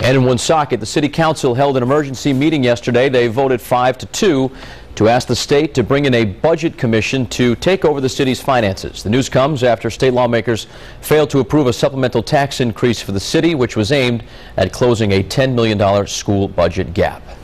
And in Woonsocket, the City Council held an emergency meeting yesterday. They voted 5-2 to ask the state to bring in a budget commission to take over the city's finances. The news comes after state lawmakers failed to approve a supplemental tax increase for the city, which was aimed at closing a $10 million school budget gap.